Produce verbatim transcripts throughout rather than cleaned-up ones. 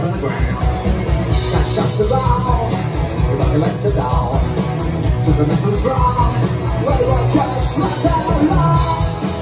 on the ground. That's just the ball. If I can let the doll to the middle of the wrong. We were just like that alone.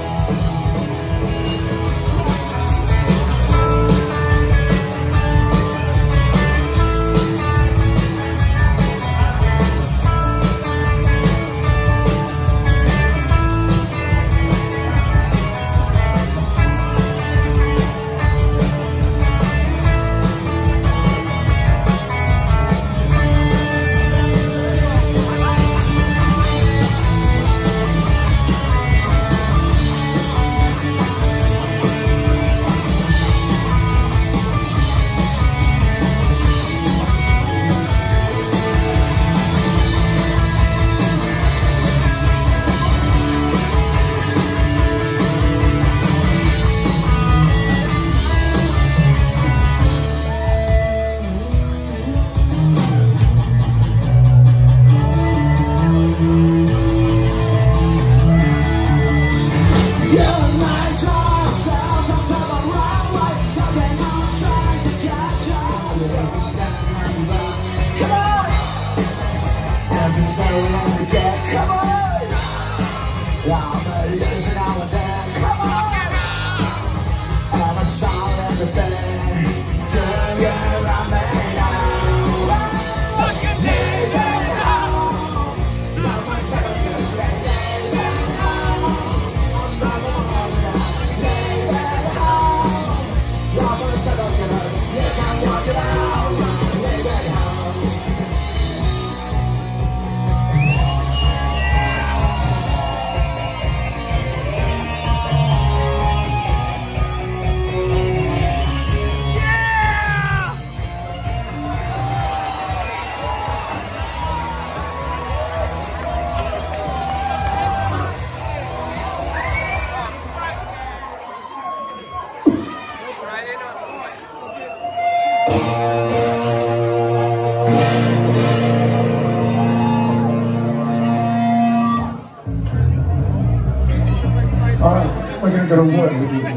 Alright, we're gonna go to war with you.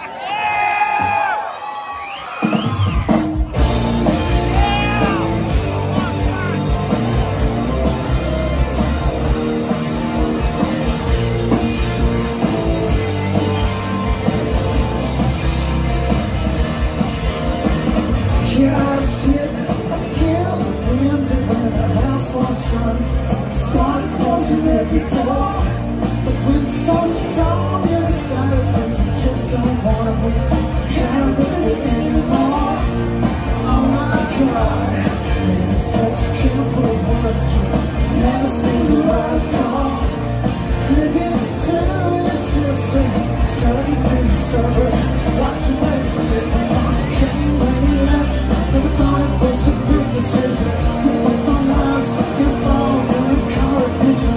Every door, the wind's so strong, you decided that you just don't wanna be, can't breathe anymore. Oh my God, maybe it's just can't put words in, never see the right call. Crickets to your sister, starting to disturb her. Watch your legs take my thoughts, you came when you left, never thought it was a big decision. You put my lies, you fall to the competition.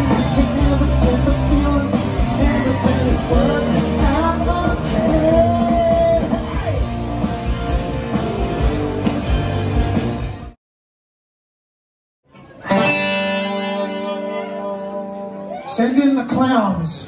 Send in the clowns.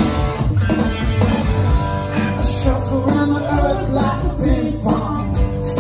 Around the earth like a ping pong.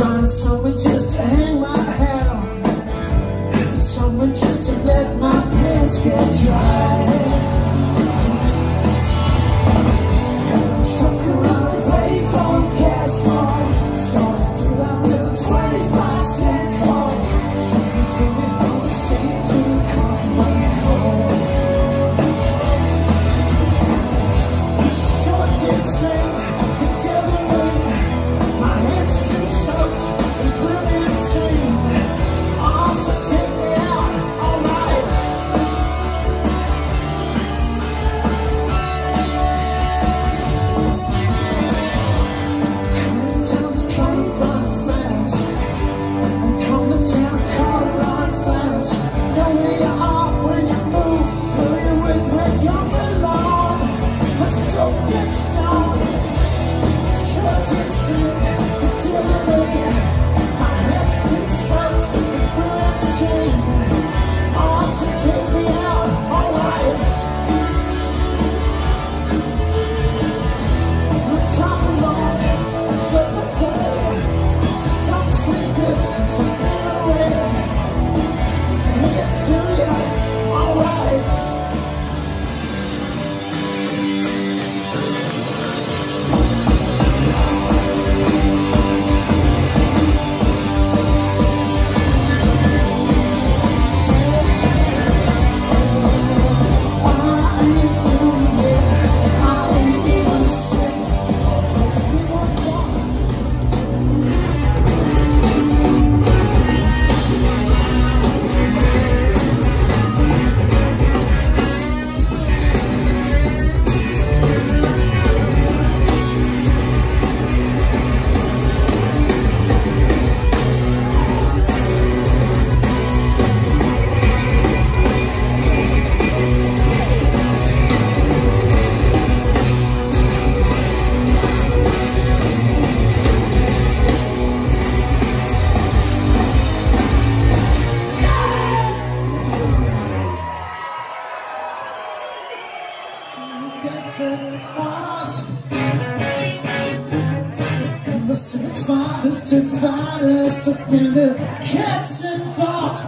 The sick fathers divide us up into cats and dogs.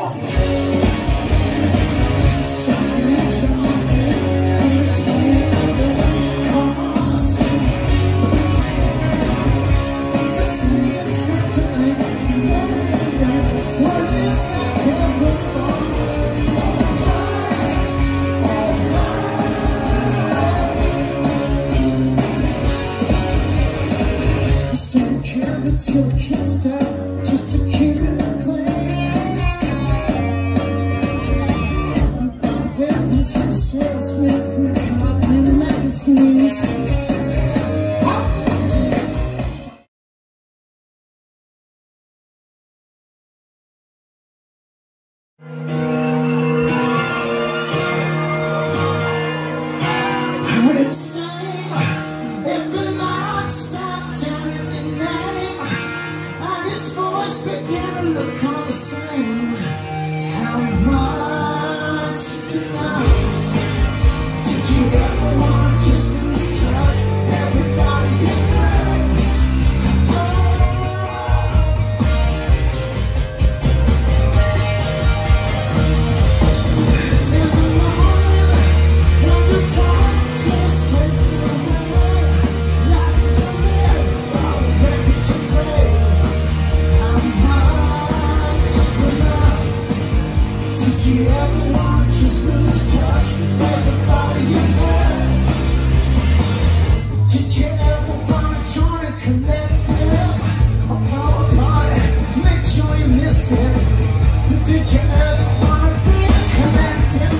Till kids die, just to keep it clean. About weapons and salesmen from cotton magazines. Would it sting if the lights fell down in the night? His voice began to look all the same. How much is enough? Did you ever want to just lose touch? Everybody you met. Oh. In the morning, when the darkness takes to the wind, last in the minute, all the records you play. Did you ever want to just lose touch with everybody you met? Did you ever want to join a collective or fall apart, make sure you missed it? Did you ever want to be a collective?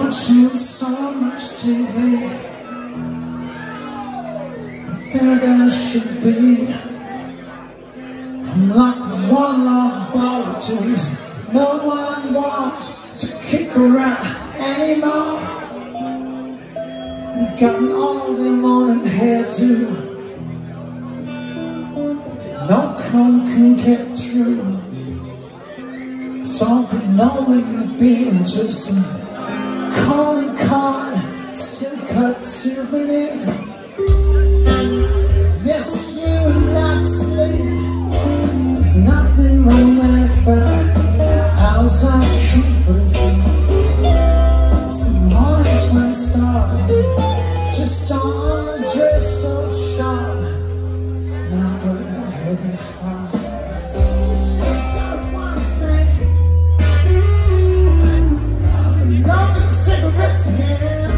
watching so much T V. There there should be. I'm like one long ball of juice. No one wants to kick around anymore. Got an all-day morning hairdo. No comb can get through. So but knowing being just a calling card, silk cut souvenir. Miss you like sleep. There's nothing romantic about house I keep, but it's the, it's the mornings when it starts. Just don't dress so sharp. Now got a heavy heart. It's got one thing. Loving cigarettes again.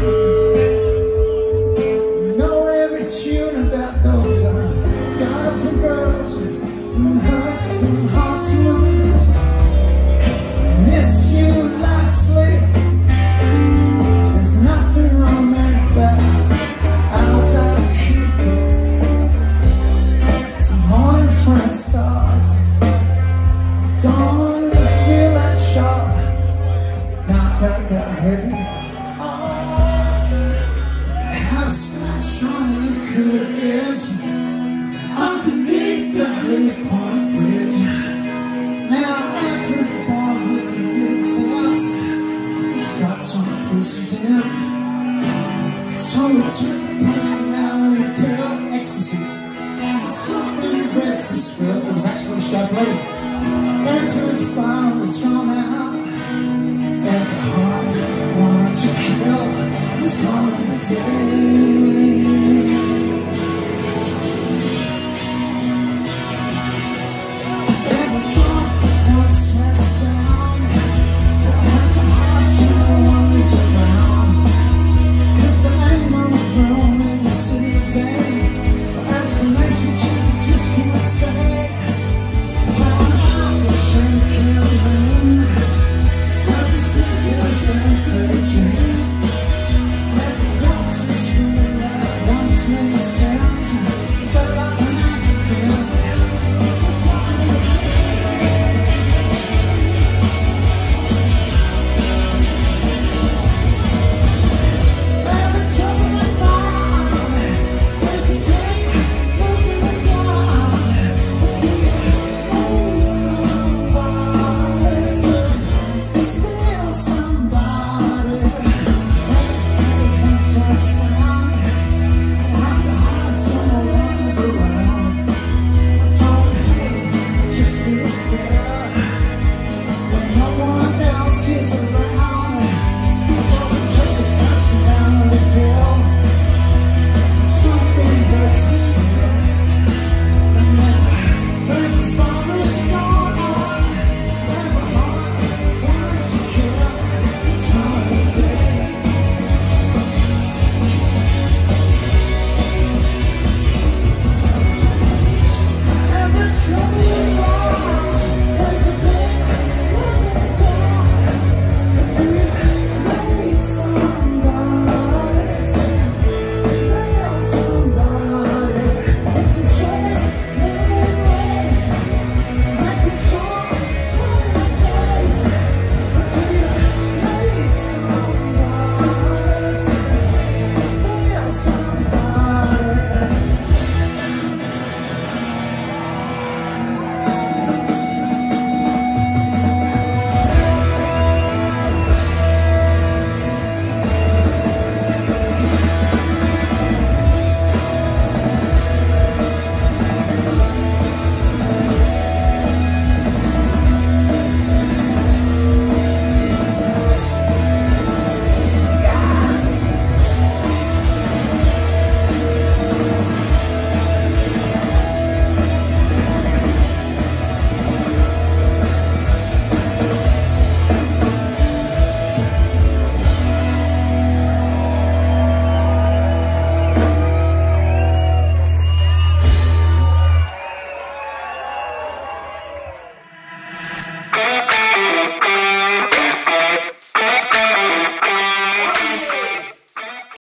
Know every tune about those uh, guys and girls and hurts and hearts and lungs. Miss you like sleep. There's nothing romantic about outside of Cupid's. It's the mornings when it starts. Don't feel that sharp. Now I got that heavy heart. How scratch on the cool is underneath the three-point bridge. Now everyone with a little voice has got some twisted in. So we took personality pill, ecstasy, something red to swill. It was actually Chablis. Every fire was gone out.